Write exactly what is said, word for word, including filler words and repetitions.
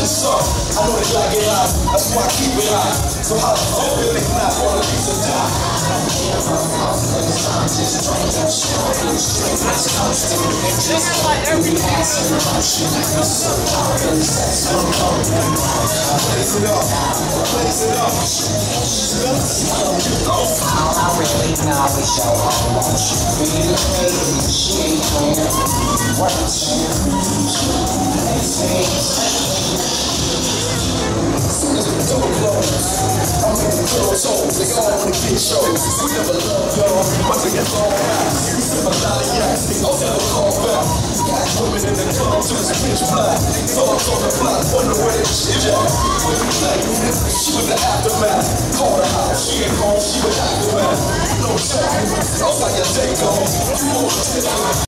sun. I know they like it hot, that's why I keep it hot. So how the fuck will they not wanna be to die? Just like everything. Blaze it up, blaze it up. All I really know is your home. Be the lady, she ain't playing. What I'm saying? They say I'm getting close home, they all wanna get shows. We never love y'all, but they get all back. You sip a lot of gas, I'll never call back. Got women in the club till it's pitch black. Dogs on the block, wonder where they shit at. She was the aftermath. Call her house, she ain't home, she was aftermath. No check, outside your take home. You won't